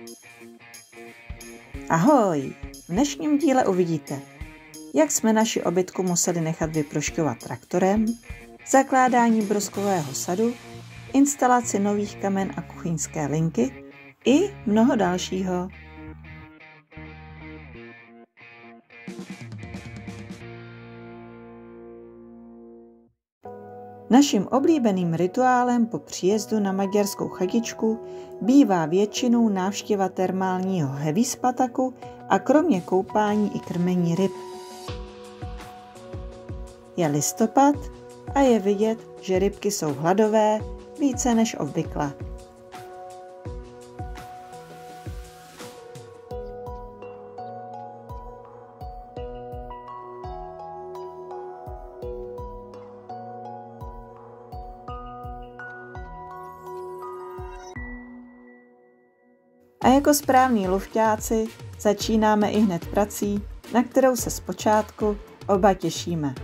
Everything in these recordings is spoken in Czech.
Ahoj! V dnešním díle uvidíte, jak jsme naši obytku museli nechat vyprošťovat traktorem, zakládání broskového sadu, instalaci nových kamen a kuchyňské linky i mnoho dalšího. Naším oblíbeným rituálem po příjezdu na maďarskou chatičku bývá většinou návštěva termálního hevispataku a kromě koupání i krmení ryb. Je listopad a je vidět, že rybky jsou hladové více než obvykle. A jako správní lufťáci začínáme i hned prací, na kterou se zpočátku oba těšíme.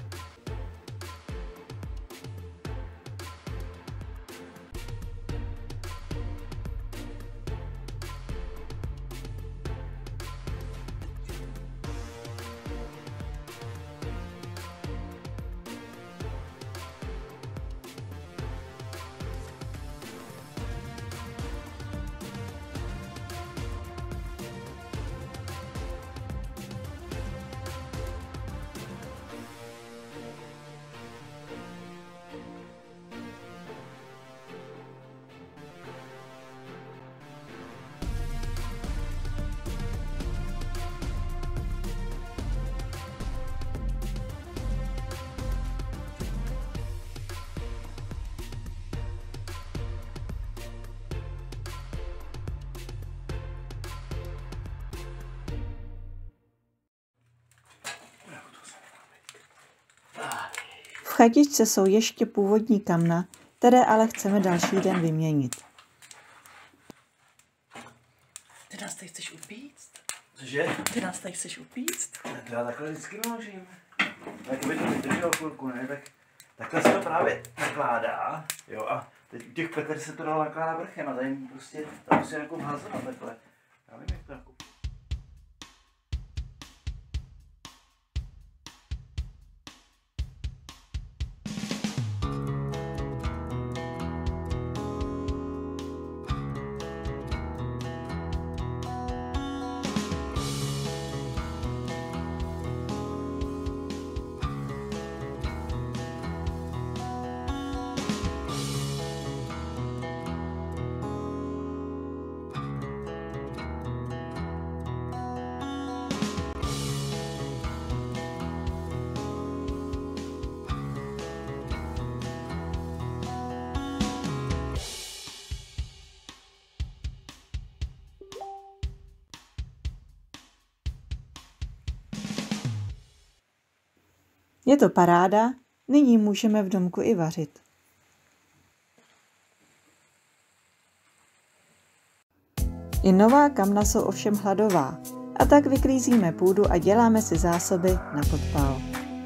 V chatičce jsou ještě původní kamna, které ale chceme další den vyměnit. Ty nás tady chceš upíct? Cože? Ty nás tady chceš upíct? Tak já takhle vždycky naložím. Tak by to vydrželo chvilku, ne? Tak takhle se to právě nakládá, jo, a teď u těch peter se to dalo nakládat vrchem a tady prostě, tam musím jako vhazovat takhle. Já vím, jak to jako... Je to paráda, nyní můžeme v domku i vařit. I nová kamna jsou ovšem hladová, a tak vyklízíme půdu a děláme si zásoby na podpal.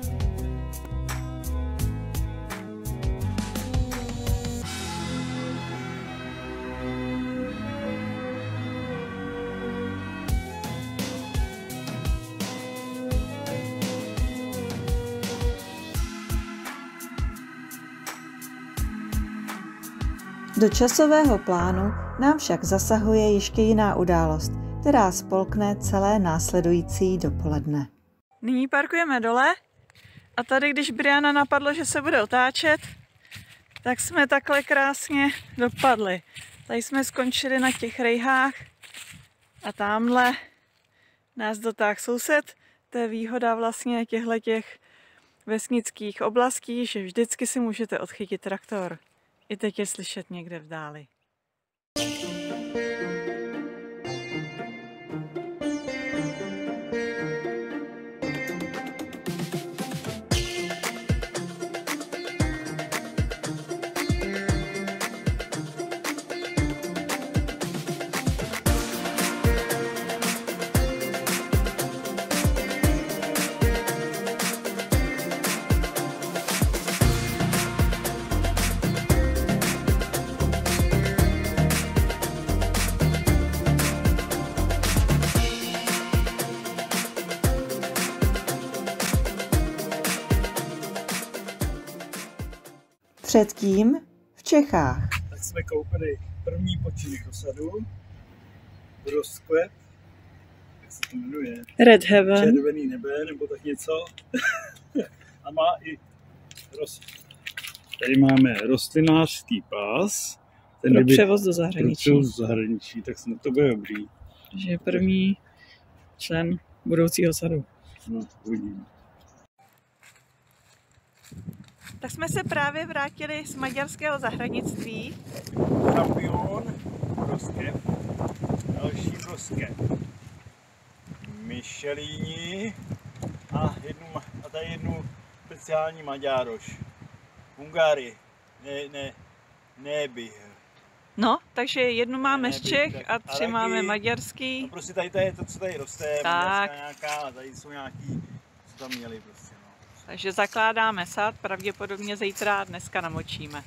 Do časového plánu nám však zasahuje ještě jiná událost, která spolkne celé následující dopoledne. Nyní parkujeme dole a tady, když Briana napadlo, že se bude otáčet, tak jsme takhle krásně dopadli. Tady jsme skončili na těch rejhách a tamhle nás dotáhl soused. To je výhoda vlastně těchto vesnických oblastí, že vždycky si můžete odchytit traktor. I teď je slyšet někde v dáli. Předtím v Čechách. Tak jsme koupili první počínek do sadu, rozklep, jak se to jmenuje? Red Heaven. Červený nebe, nebo tak něco. A má i tady máme rostlinářský pás. Pro převoz do zahraničí. Pro převoz do zahraničí, tak snad to bude dobrý. Že je první člen budoucího sadu. No, uvidíme. Tak jsme se právě vrátili z maďarského zahradnictví. Šampion, broskev, další broskev. Michelini a tady jednu speciální maďároš. Hungáry, ne bych. No, takže jednu máme z Čech a 3 máme maďarský. No prostě tady to je to, co tady roste, tak. Nějaká, a tady jsou nějaký, co tam měli prostě, no. Takže zakládáme sad, pravděpodobně zítra a dneska namočíme.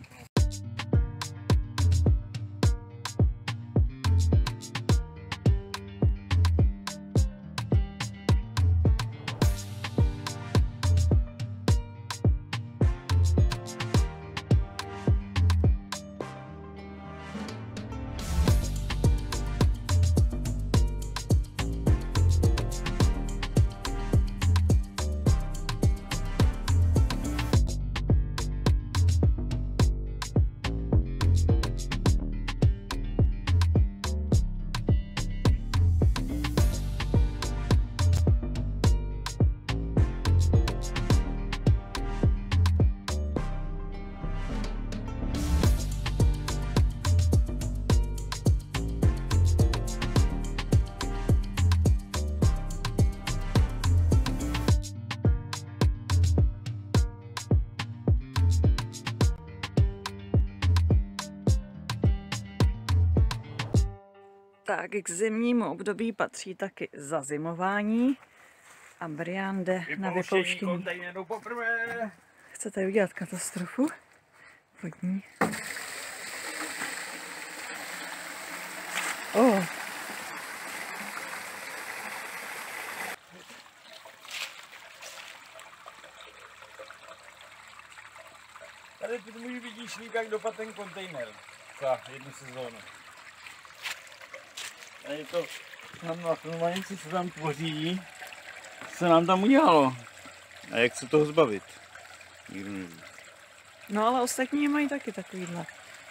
Tak k zimnímu období patří taky zazimování a Brian jde na vypouštění. Chcete udělat katastrofu? Vodní. Oh. Tady ty můj vidíš, jak dopadl ten kontejner za jednu sezónu. Tady to tam na filmování, co se tam tvoří, se nám tam udělalo. A jak se toho zbavit? Nikdo neví. No ale ostatní mají taky takovýhle.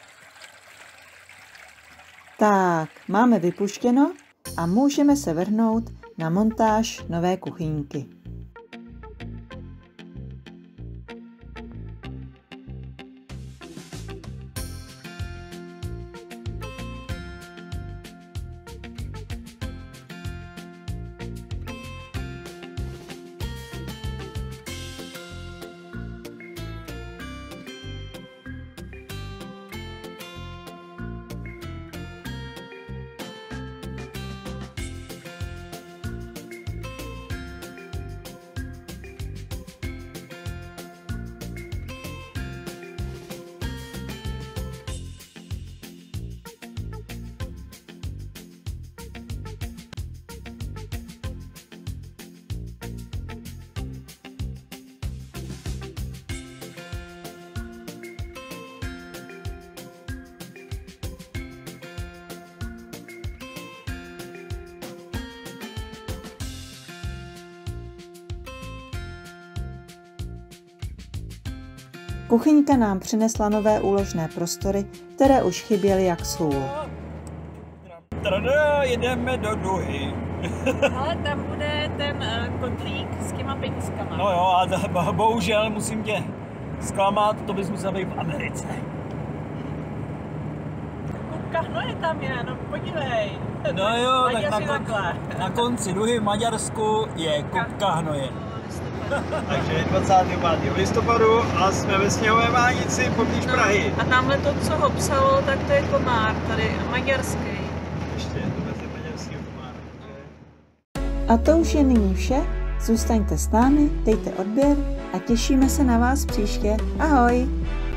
Tak, máme vypuštěno a můžeme se vrhnout na montáž nové kuchyňky. Kuchyňka nám přinesla nové úložné prostory, které už chyběly jak sůl. Tada, jedeme do Duhy. Ale tam bude ten kotlík s těma penízkama. No jo, a bohužel musím tě zklamat, to bys musel být v Americe. Kupka hnoje tam je, no podívej. No jo, tak na konci Duhy v Maďarsku je kupka hnoje. Takže je 25. listopadu a jsme ve sněhové vánici poblíž Prahy. A tamhle to, co ho psalo, tak to je komár, tady maďarský. Ještě je to mezi maďarského komára. A to už je nyní vše. Zůstaňte s námi, dejte odběr a těšíme se na vás příště. Ahoj!